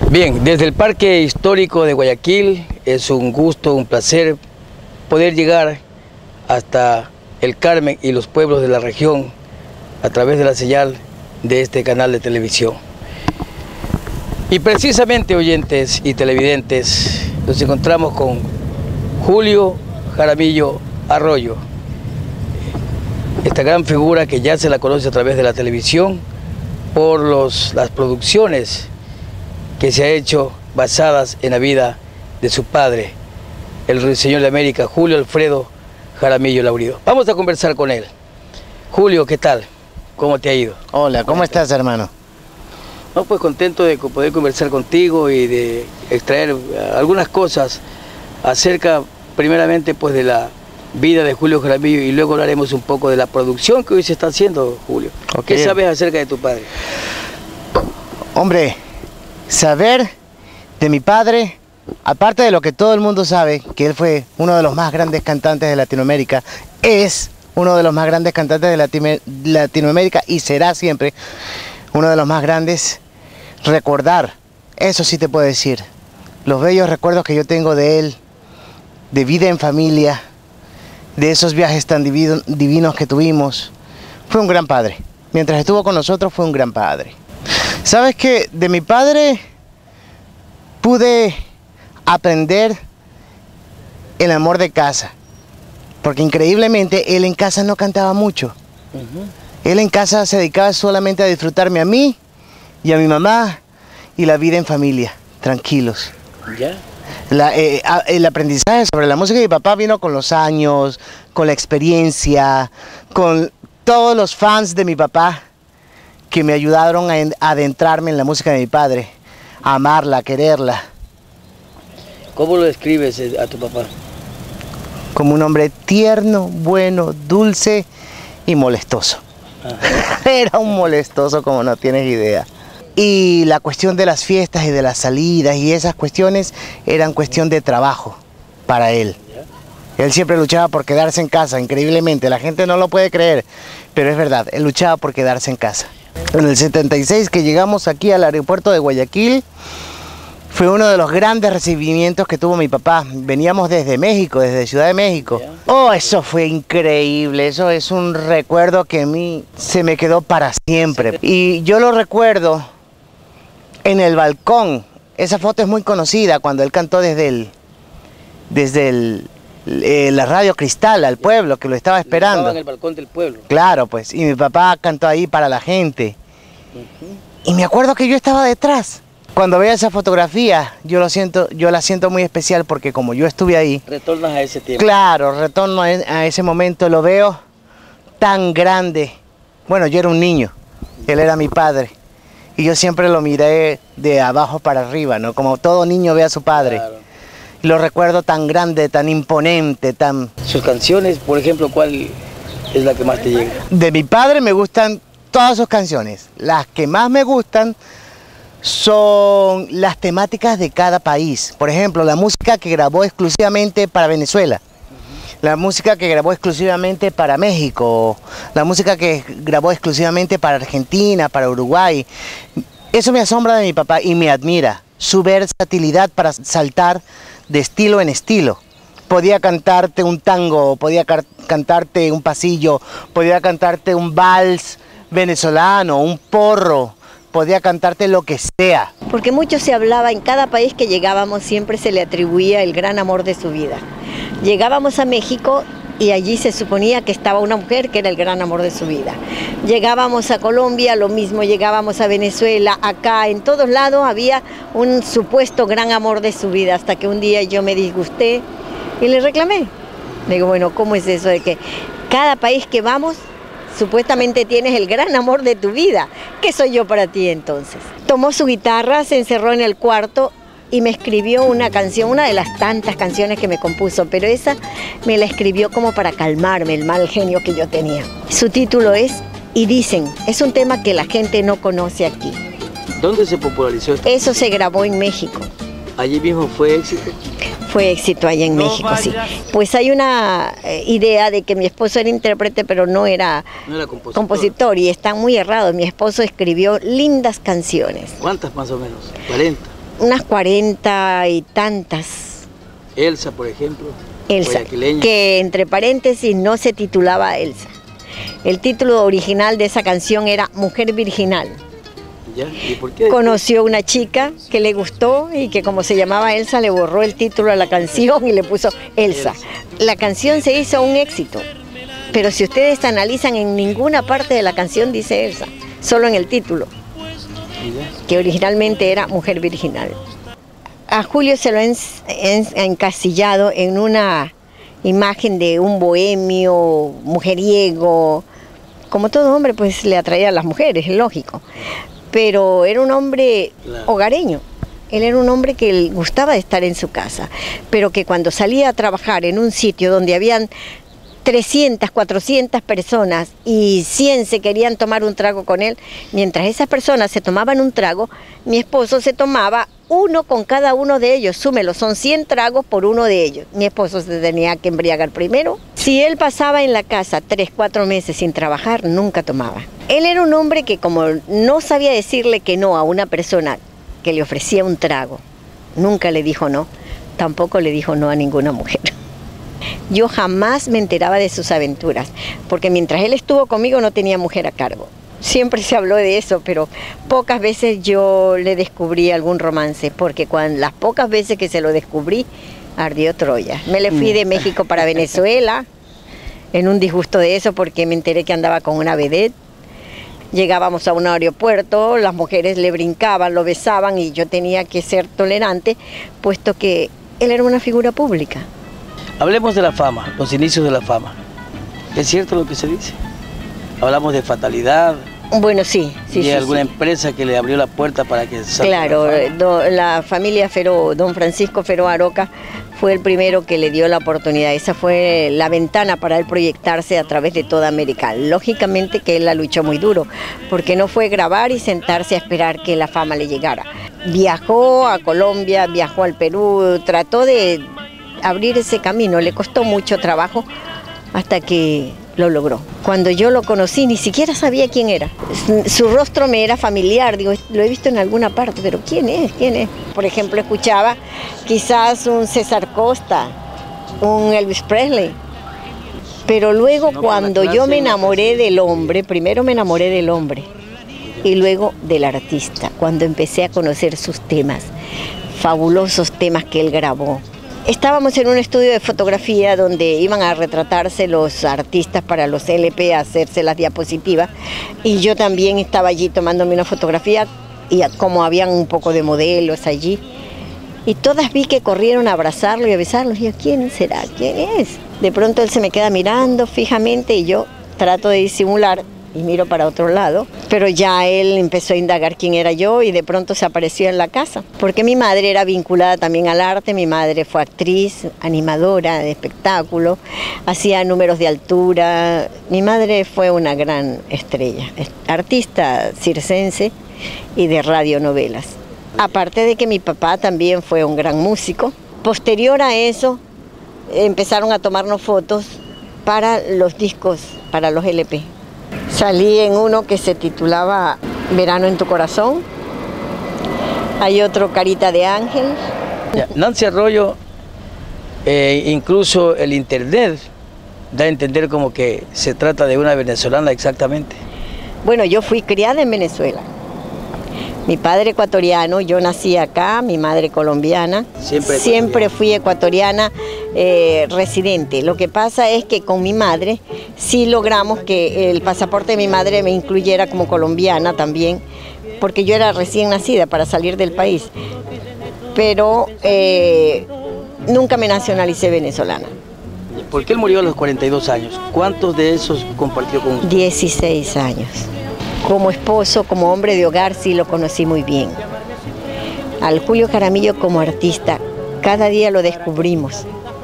Bien, desde el Parque Histórico de Guayaquil es un gusto, un placer poder llegar hasta el Carmen y los pueblos de la región a través de la señal de este canal de televisión. Y precisamente, oyentes y televidentes, nos encontramos con Julio Jaramillo Arroyo, esta gran figura que ya se la conoce a través de la televisión por las producciones que se ha hecho basadas en la vida de su padre, el Ruiseñor de América, Julio Alfredo Jaramillo Laurido. Vamos a conversar con él. Julio, ¿qué tal? ¿Cómo te ha ido? Hola, ¿cómo estás, hermano? No, pues contento de poder conversar contigo y de extraer algunas cosas acerca, primeramente, pues de la vida de Julio Jaramillo, y luego hablaremos un poco de la producción que hoy se está haciendo, Julio. Okay. ¿Qué sabes acerca de tu padre? Hombre, saber de mi padre, aparte de lo que todo el mundo sabe, que él fue uno de los más grandes cantantes de Latinoamérica, es uno de los más grandes cantantes de Latinoamérica y será siempre uno de los más grandes. Recordar, eso sí te puedo decir, los bellos recuerdos que yo tengo de él, de vida en familia, de esos viajes tan divinos que tuvimos. Fue un gran padre. Mientras estuvo con nosotros fue un gran padre. ¿Sabes qué? De mi padre pude aprender el amor de casa, porque increíblemente él en casa no cantaba mucho. Él en casa se dedicaba solamente a disfrutarme a mí y a mi mamá y la vida en familia, tranquilos. ¿Ya? El aprendizaje sobre la música de mi papá vino con los años, con la experiencia, con todos los fans de mi papá que me ayudaron a adentrarme en la música de mi padre, a amarla, a quererla. ¿Cómo lo describes a tu papá? Como un hombre tierno, bueno, dulce y molestoso. Era un molestoso como no tienes idea. Y la cuestión de las fiestas y de las salidas y esas cuestiones eran cuestión de trabajo para él. Él siempre luchaba por quedarse en casa, increíblemente. La gente no lo puede creer, pero es verdad, él luchaba por quedarse en casa. En el 76 que llegamos aquí al aeropuerto de Guayaquil, fue uno de los grandes recibimientos que tuvo mi papá. Veníamos desde México, desde Ciudad de México. Oh, eso fue increíble, eso es un recuerdo que a mí se me quedó para siempre. Y yo lo recuerdo en el balcón. Esa foto es muy conocida cuando él cantó desde la radio Cristal al pueblo, que lo estaba esperando. Estaba en el balcón del pueblo. Claro, pues, y mi papá cantó ahí para la gente. Y me acuerdo que yo estaba detrás. Cuando veo esa fotografía, yo la siento muy especial porque como yo estuve ahí... Retornas a ese tiempo. Claro, retorno a ese momento, lo veo tan grande. Bueno, yo era un niño, él era mi padre. Y yo siempre lo miré de abajo para arriba, ¿no? Como todo niño ve a su padre. Claro. Y lo recuerdo tan grande, tan imponente, tan... Sus canciones, por ejemplo, ¿cuál es la que más te llega? De mi padre me gustan todas sus canciones. Las que más me gustan son las temáticas de cada país. Por ejemplo, la música que grabó exclusivamente para Venezuela, la música que grabó exclusivamente para México, la música que grabó exclusivamente para Argentina, para Uruguay. Eso me asombra de mi papá y me admira, su versatilidad para saltar de estilo en estilo. Podía cantarte un tango, podía cantarte un pasillo, podía cantarte un vals venezolano, un porro, podía cantarte lo que sea. Porque mucho se hablaba, en cada país que llegábamos siempre se le atribuía el gran amor de su vida. Llegábamos a México y allí se suponía que estaba una mujer que era el gran amor de su vida. Llegábamos a Colombia, lo mismo, llegábamos a Venezuela, acá, en todos lados había un supuesto gran amor de su vida, hasta que un día yo me disgusté y le reclamé. Le digo, bueno, ¿cómo es eso de que cada país que vamos supuestamente tienes el gran amor de tu vida? ¿Qué soy yo para ti entonces? Tomó su guitarra, se encerró en el cuarto y me escribió una canción, una de las tantas canciones que me compuso, pero esa me la escribió como para calmarme el mal genio que yo tenía. Su título es Y Dicen, es un tema que la gente no conoce aquí. ¿Dónde se popularizó esto? Eso se grabó en México. ¿Allí mismo fue éxito? Fue éxito allá en México, sí. Pues hay una idea de que mi esposo era intérprete, pero no era compositor, y están muy errados. Mi esposo escribió lindas canciones. ¿Cuántas más o menos? ¿40? unas 40 y tantas. Elsa, por ejemplo. Elsa, que entre paréntesis no se titulaba Elsa. El título original de esa canción era Mujer Virginal. ¿Ya? ¿Y por qué? Conoció una chica que le gustó y que como se llamaba Elsa le borró el título a la canción y le puso Elsa. La canción se hizo un éxito, pero si ustedes analizan, en ninguna parte de la canción dice Elsa, solo en el título, que originalmente era Mujer Virginal. A Julio se lo ha encasillado en una imagen de un bohemio, mujeriego. Como todo hombre, pues le atraía a las mujeres, es lógico. Pero era un hombre hogareño. Él era un hombre que le gustaba de estar en su casa, pero que cuando salía a trabajar en un sitio donde habían 300, 400 personas y 100 se querían tomar un trago con él, mientras esas personas se tomaban un trago, mi esposo se tomaba uno con cada uno de ellos. Súmelo, son 100 tragos por uno de ellos. Mi esposo se tenía que embriagar primero. Si él pasaba en la casa 3, 4 meses sin trabajar, nunca tomaba. Él era un hombre que, como no sabía decirle que no a una persona que le ofrecía un trago, nunca le dijo no, tampoco le dijo no a ninguna mujer. Yo jamás me enteraba de sus aventuras, porque mientras él estuvo conmigo no tenía mujer a cargo. Siempre se habló de eso, pero pocas veces yo le descubrí algún romance, porque las pocas veces que se lo descubrí, ardió Troya. Me le fui de México para Venezuela, en un disgusto de eso, porque me enteré que andaba con una vedette. Llegábamos a un aeropuerto, las mujeres le brincaban, lo besaban y yo tenía que ser tolerante, puesto que él era una figura pública. Hablemos de la fama, los inicios de la fama. ¿Es cierto lo que se dice? Hablamos de fatalidad. Bueno, sí. ¿Y alguna empresa que le abrió la puerta para que salga? Claro, la familia Feró, don Francisco Feró Aroca, fue el primero que le dio la oportunidad. Esa fue la ventana para él proyectarse a través de toda América. Lógicamente que él la luchó muy duro, porque no fue grabar y sentarse a esperar que la fama le llegara. Viajó a Colombia, viajó al Perú, trató de abrir ese camino, le costó mucho trabajo hasta que lo logró. Cuando yo lo conocí ni siquiera sabía quién era. Su rostro me era familiar, digo, lo he visto en alguna parte, pero ¿quién es? ¿Quién es? Por ejemplo, escuchaba quizás un César Costa, un Elvis Presley, pero luego cuando yo me enamoré del hombre, primero me enamoré del hombre y luego del artista, cuando empecé a conocer sus temas, fabulosos temas que él grabó. Estábamos en un estudio de fotografía donde iban a retratarse los artistas para los LP, a hacerse las diapositivas, y yo también estaba allí tomándome una fotografía, y como habían un poco de modelos allí, y todas vi que corrieron a abrazarlo y a besarlo, y yo, ¿quién será? ¿Quién es? De pronto él se me queda mirando fijamente y yo trato de disimular y miro para otro lado, pero ya él empezó a indagar quién era yo y de pronto se apareció en la casa, porque mi madre era vinculada también al arte. Mi madre fue actriz, animadora de espectáculo, hacía números de altura. Mi madre fue una gran estrella, artista circense y de radionovelas. Aparte de que mi papá también fue un gran músico. Posterior a eso empezaron a tomarnos fotos para los discos, para los LP. Salí en uno que se titulaba Verano en tu corazón. Hay otro, Carita de Ángel. Nancy Arroyo, incluso el internet da a entender como que se trata de una venezolana exactamente. Bueno, yo fui criada en Venezuela. Mi padre ecuatoriano, yo nací acá, mi madre colombiana. Siempre fui ecuatoriana residente. Lo que pasa es que con mi madre sí logramos que el pasaporte de mi madre me incluyera como colombiana también, porque yo era recién nacida para salir del país. Pero nunca me nacionalicé venezolana. ¿Por qué él murió a los 42 años? ¿Cuántos de esos compartió con usted? 16 años. Como esposo, como hombre de hogar, sí lo conocí muy bien. Al Julio Jaramillo como artista, cada día lo descubrimos,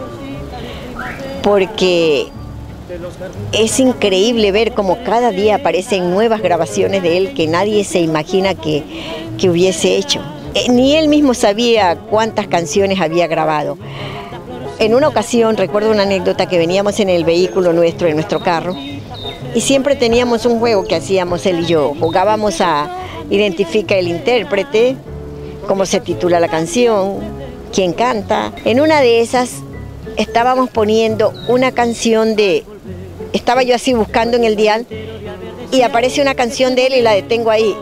porque es increíble ver cómo cada día aparecen nuevas grabaciones de él que nadie se imagina que hubiese hecho. Ni él mismo sabía cuántas canciones había grabado. En una ocasión, recuerdo una anécdota, que veníamos en el vehículo nuestro, en nuestro carro, y siempre teníamos un juego que hacíamos él y yo. Jugábamos a identifica el intérprete, cómo se titula la canción, quién canta. En una de esas estábamos poniendo una canción estaba yo así buscando en el dial y aparece una canción de él y la detengo ahí.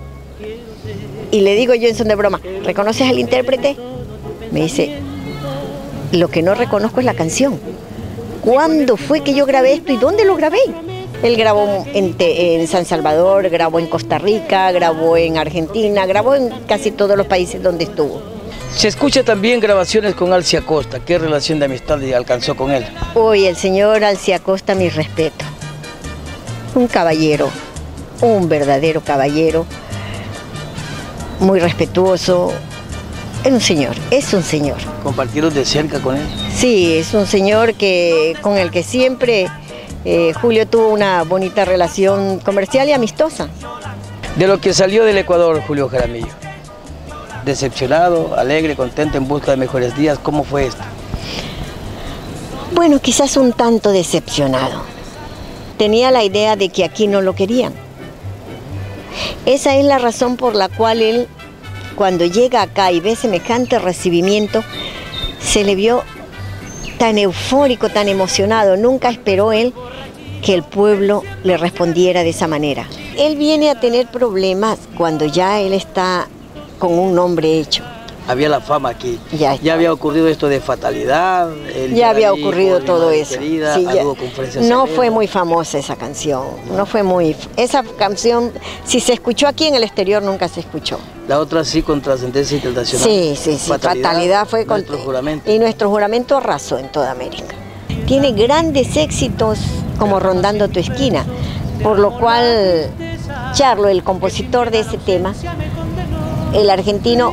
Y le digo yo en son de broma, ¿reconoces al intérprete? Me dice, lo que no reconozco es la canción. ¿Cuándo fue que yo grabé esto y dónde lo grabé? Él grabó en San Salvador, grabó en Costa Rica, grabó en Argentina, grabó en casi todos los países donde estuvo. Se escucha también grabaciones con Alci Acosta. ¿Qué relación de amistad alcanzó con él? Hoy el señor Alci Acosta, mi respeto. Un caballero, un verdadero caballero, muy respetuoso. Es un señor. ¿Compartieron de cerca con él? Sí, es un señor con el que siempre Julio tuvo una bonita relación comercial y amistosa. De lo que salió del Ecuador, Julio Jaramillo. Decepcionado, alegre, contento, en busca de mejores días, ¿cómo fue esto? Bueno, quizás un tanto decepcionado. Tenía la idea de que aquí no lo querían. Esa es la razón por la cual él, cuando llega acá y ve semejante recibimiento, se le vio tan eufórico, tan emocionado. Nunca esperó él que el pueblo le respondiera de esa manera. Él viene a tener problemas cuando ya él está con un nombre hecho. Había la fama aquí. Ya había ocurrido esto de fatalidad. Ya había ocurrido todo eso. Querida, sí, no severa. fue muy famosa esa canción. No fue muy. Esa canción, si se escuchó aquí en el exterior, nunca se escuchó. La otra sí con trascendencia internacional. Sí. Fatalidad fue con nuestro juramento. Y nuestro juramento arrasó en toda América. Tiene grandes éxitos como Rondando tu esquina, por lo cual Charlo, el compositor de ese tema, el argentino,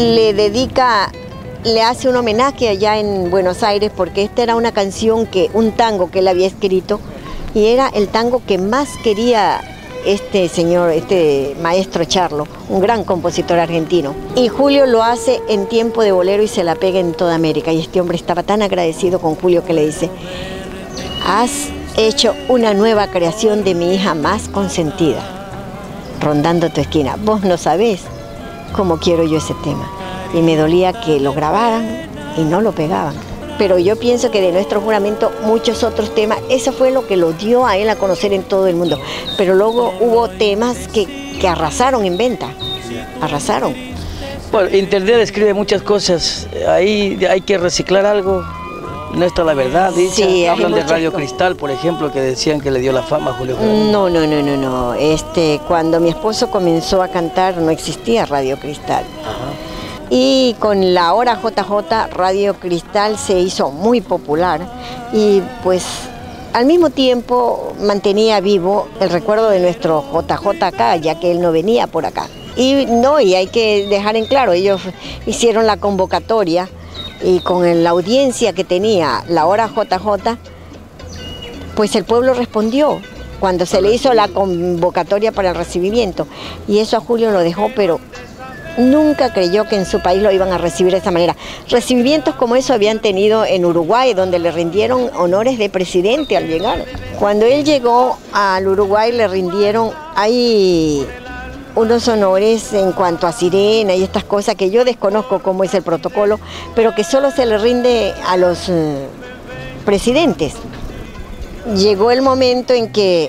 le hace un homenaje allá en Buenos Aires, porque esta era una canción, un tango que él había escrito, y era el tango que más quería este maestro Charlo, un gran compositor argentino. Y Julio lo hace en tiempo de bolero y se la pega en toda América, y este hombre estaba tan agradecido con Julio que le dice, has hecho una nueva creación de mi hija más consentida, Rondando tu esquina. Vos no sabés cómo quiero yo ese tema. Y me dolía que lo grabaran y no lo pegaban. Pero yo pienso que de nuestro juramento muchos otros temas, eso fue lo que lo dio a él a conocer en todo el mundo. Pero luego hubo temas que arrasaron en venta, arrasaron. Bueno, Internet escribe muchas cosas, ahí hay que reciclar algo, no está la verdad, dice. Sí, hablan de Radio Cristal, por ejemplo, que decían que le dio la fama a Julio Jaramillo. No. Cuando mi esposo comenzó a cantar no existía Radio Cristal. Ajá. Y con la hora JJ, Radio Cristal se hizo muy popular y pues al mismo tiempo mantenía vivo el recuerdo de nuestro JJ acá, ya que él no venía por acá. Y hay que dejar en claro, ellos hicieron la convocatoria y con la audiencia que tenía la hora JJ, pues el pueblo respondió cuando se le hizo la convocatoria para el recibimiento. Y eso a Julio lo dejó, pero nunca creyó que en su país lo iban a recibir de esa manera. Recibimientos como eso habían tenido en Uruguay, donde le rindieron honores de presidente al llegar. Cuando él llegó al Uruguay le rindieron ahí unos honores en cuanto a sirena y estas cosas que yo desconozco cómo es el protocolo, pero que solo se le rinde a los presidentes. Llegó el momento en que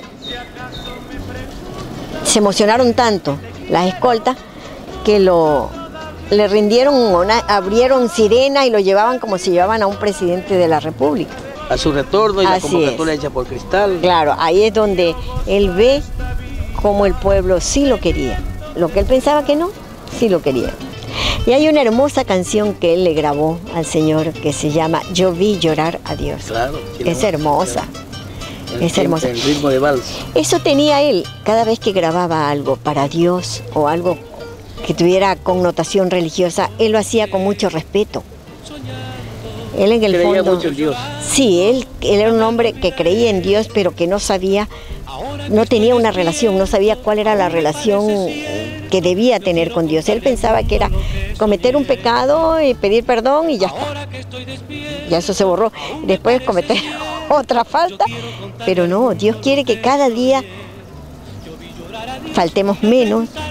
se emocionaron tanto las escoltas que le rindieron, abrieron sirena y lo llevaban como si llevaban a un presidente de la República. A su retorno y Así la convocatoria hecha por Cristal. Claro, ahí es donde él ve cómo el pueblo sí lo quería. Lo que él pensaba que no, sí lo quería. Y hay una hermosa canción que él le grabó al Señor que se llama Yo vi llorar a Dios. Claro. Es hermosa. Es hermosa. El ritmo de vals. Eso tenía él cada vez que grababa algo para Dios o algo que tuviera connotación religiosa, él lo hacía con mucho respeto. Él en el Creía fondo, mucho en Dios. Sí, él era un hombre que creía en Dios, pero que no sabía, no tenía una relación, no sabía cuál era la relación que debía tener con Dios. Él pensaba que era cometer un pecado y pedir perdón y ya está. Ya eso se borró. Después cometer otra falta, pero no, Dios quiere que cada día faltemos menos,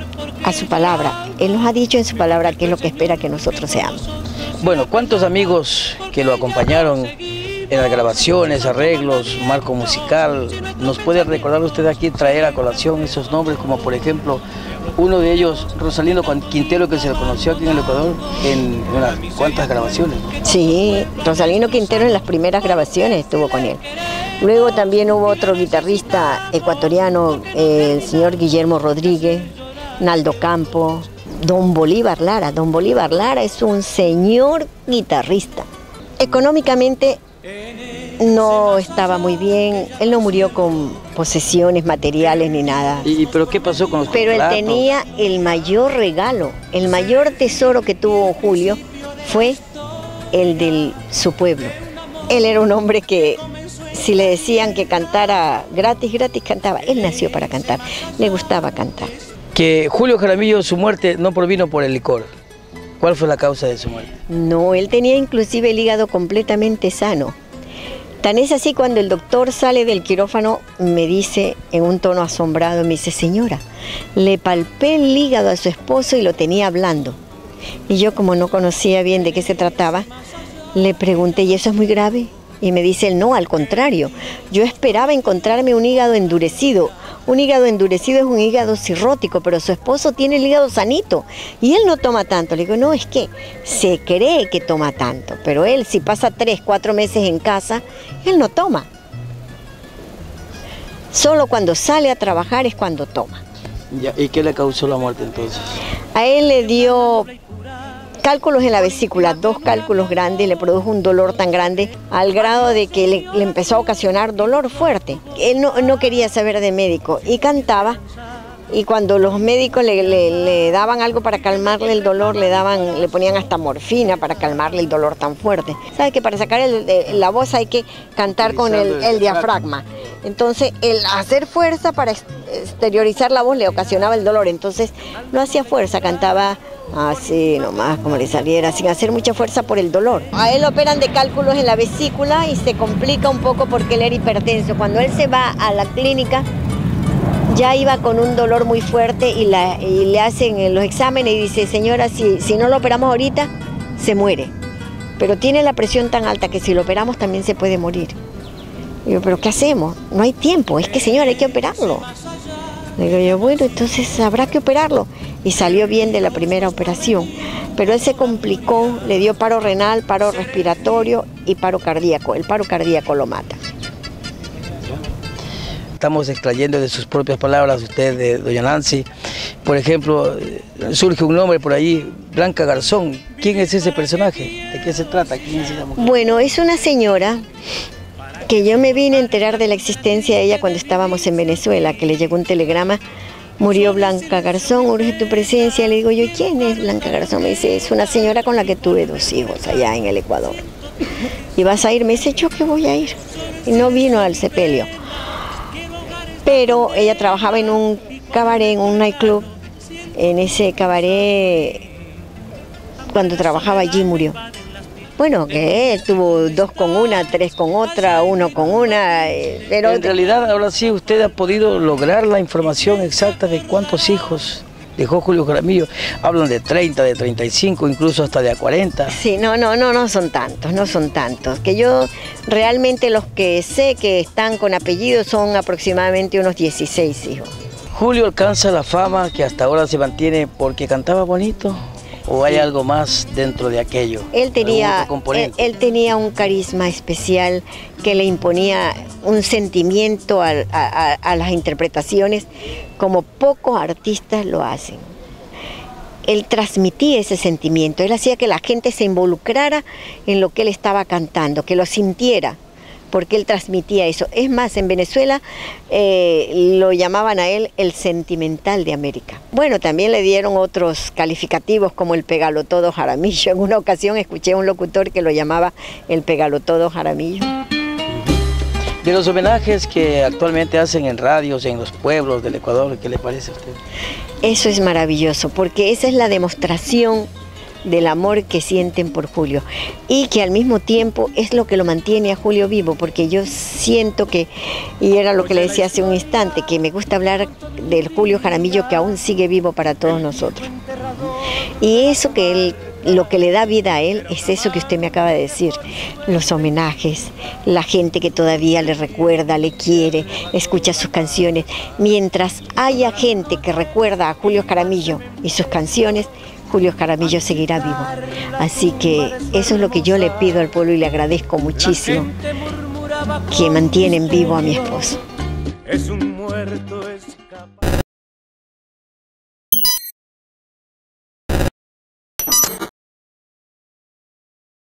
a su palabra. Él nos ha dicho en su palabra qué es lo que espera que nosotros seamos. Bueno, ¿cuántos amigos que lo acompañaron en las grabaciones, arreglos, marco musical? ¿Nos puede recordar usted aquí, traer a colación esos nombres, como por ejemplo uno de ellos, Rosalino Quintero, que se lo conoció aquí en el Ecuador en unas cuantas grabaciones, ¿no? Sí, Rosalino Quintero en las primeras grabaciones estuvo con él. Luego también hubo otro guitarrista ecuatoriano, el señor Guillermo Rodríguez, Naldo Campo, Don Bolívar Lara. Don Bolívar Lara es un señor guitarrista. Económicamente no estaba muy bien, él no murió con posesiones materiales ni nada. ¿Pero qué pasó con los Pero él contratos? tenía el mayor regalo, el mayor tesoro que tuvo Julio fue el de su pueblo. Él era un hombre que si le decían que cantara gratis, gratis cantaba. Él nació para cantar, le gustaba cantar. Que Julio Jaramillo, su muerte no provino por el licor. ¿Cuál fue la causa de su muerte? No, él tenía inclusive el hígado completamente sano. Tan es así, cuando el doctor sale del quirófano, me dice en un tono asombrado, me dice: señora, le palpé el hígado a su esposo y lo tenía blando. Y yo, como no conocía bien de qué se trataba, le pregunté: ¿y eso es muy grave? Y me dice él: no, al contrario, yo esperaba encontrarme un hígado endurecido. Un hígado endurecido es un hígado cirrótico, pero su esposo tiene el hígado sanito y él no toma tanto. Le digo: no, es que se cree que toma tanto, pero él, si pasa 3, 4 meses en casa, él no toma. Solo cuando sale a trabajar es cuando toma. Ya, ¿y qué le causó la muerte entonces? A él le dio cálculos en la vesícula, 2 cálculos grandes, le produjo un dolor tan grande al grado de que le empezó a ocasionar dolor fuerte. Él no quería saber de médico y cantaba, y cuando los médicos le daban algo para calmarle el dolor, le ponían hasta morfina para calmarle el dolor tan fuerte. ¿Sabe que para sacar la voz hay que cantar con el diafragma? Entonces, el hacer fuerza para exteriorizar la voz le ocasionaba el dolor, entonces no hacía fuerza, cantaba así nomás, como le saliera, sin hacer mucha fuerza por el dolor. A él operan de cálculos en la vesícula y se complica un poco porque él era hipertenso. Cuando él se va a la clínica, ya iba con un dolor muy fuerte y le hacen los exámenes y dice: señora, si no lo operamos ahorita, se muere. Pero tiene la presión tan alta que si lo operamos también se puede morir. Digo: ¿pero qué hacemos? No hay tiempo, es que señora, hay que operarlo. Le digo yo: bueno, entonces habrá que operarlo. Y salió bien de la primera operación. Pero él se complicó, le dio paro renal, paro respiratorio y paro cardíaco. El paro cardíaco lo mata. Estamos extrayendo de sus propias palabras, usted, de doña Nancy. Por ejemplo, surge un nombre por ahí, Blanca Garzón. ¿Quién es ese personaje? ¿De qué se trata? ¿Quién es esa mujer? Bueno, es una señora que yo me vine a enterar de la existencia de ella cuando estábamos en Venezuela, que le llegó un telegrama: murió Blanca Garzón, urge tu presencia. Le digo yo: ¿quién es Blanca Garzón? Me dice: es una señora con la que tuve 2 hijos allá en el Ecuador. ¿Y vas a ir? Me dice: ¿yo qué voy a ir? Y no vino al sepelio. Pero ella trabajaba en un cabaret, en un nightclub. En ese cabaret, cuando trabajaba allí, murió. Bueno, que tuvo 2 con una, 3 con otra, 1 con una, pero... En realidad, ahora sí, usted ha podido lograr la información exacta de cuántos hijos dejó Julio Jaramillo. Hablan de 30, de 35, incluso hasta de 40. Sí, no son tantos, no son tantos. Que yo realmente los que sé que están con apellido son aproximadamente unos 16 hijos. ¿Julio alcanza la fama que hasta ahora se mantiene porque cantaba bonito? ¿O hay algo más dentro de aquello? Él tenía un carisma especial que le imponía un sentimiento a las interpretaciones como pocos artistas lo hacen. Él transmitía ese sentimiento, él hacía que la gente se involucrara en lo que él estaba cantando, que lo sintiera, porque él transmitía eso. Es más, en Venezuela lo llamaban a él el sentimental de América. Bueno, también le dieron otros calificativos como el Pegalotodo Jaramillo. En una ocasión escuché a un locutor que lo llamaba el Pegalotodo Jaramillo. De los homenajes que actualmente hacen en radios, en los pueblos del Ecuador, ¿qué le parece a usted? Eso es maravilloso, porque esa es la demostración del amor que sienten por Julio y que al mismo tiempo es lo que lo mantiene a Julio vivo, porque yo siento que, y era lo que le decía hace un instante, que me gusta hablar del Julio Jaramillo que aún sigue vivo para todos nosotros. Y eso que él, lo que le da vida a él es eso que usted me acaba de decir, los homenajes, la gente que todavía le recuerda, le quiere, escucha sus canciones. Mientras haya gente que recuerda a Julio Jaramillo y sus canciones, Julio Jaramillo seguirá vivo. Así que eso es lo que yo le pido al pueblo y le agradezco muchísimo, que mantienen vivo a mi esposo. Es un muerto escapado.